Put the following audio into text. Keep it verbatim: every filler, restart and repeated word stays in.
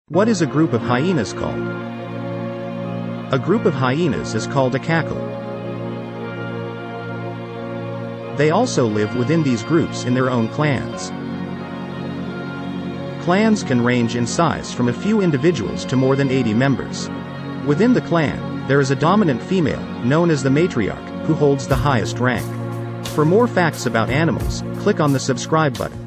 What is a group of hyenas called? A group of hyenas is called a cackle. They also live within these groups in their own clans. Clans can range in size from a few individuals to more than eighty members. Within the clan, there is a dominant female, known as the matriarch, who holds the highest rank. For more facts about animals, click on the subscribe button.